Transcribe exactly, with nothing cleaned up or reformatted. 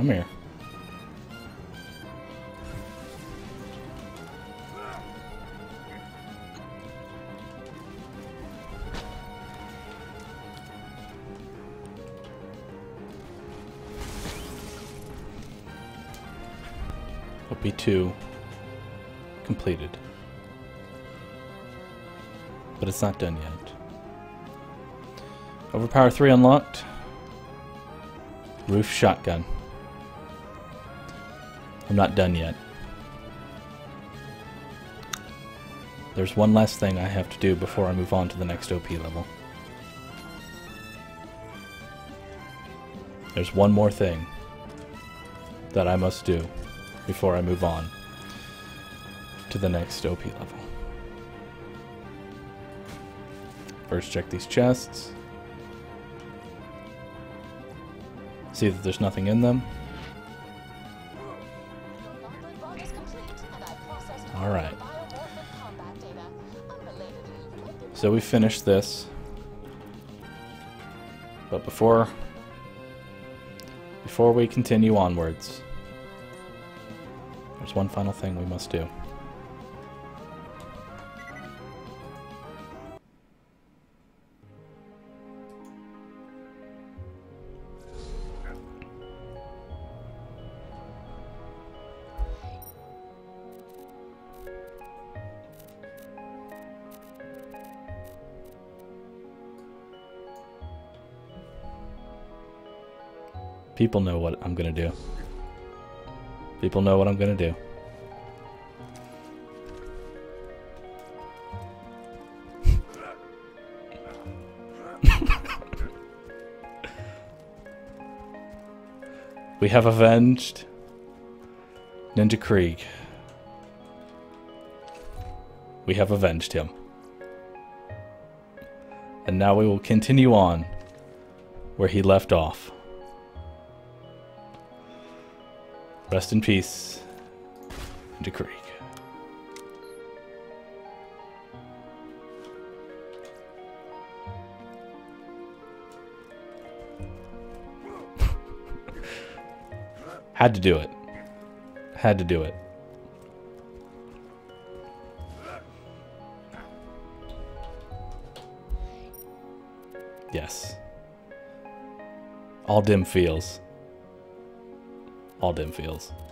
Come here. O P two completed. But it's not done yet. Overpower three unlocked. Roof shotgun. I'm not done yet. There's one last thing I have to do before I move on to the next O P level. There's one more thing that I must do before I move on to the next O P level. First, check these chests. See that there's nothing in them. Alright. So we finished this. But before before we continue onwards, there's one final thing we must do. People know what I'm gonna do. People know what I'm gonna do. We have avenged Ninja Krieg. We have avenged him. And now we will continue on where he left off. Rest in peace, Ninja Krieg. Had to do it. Had to do it. Yes. All dim feels. All dim feels.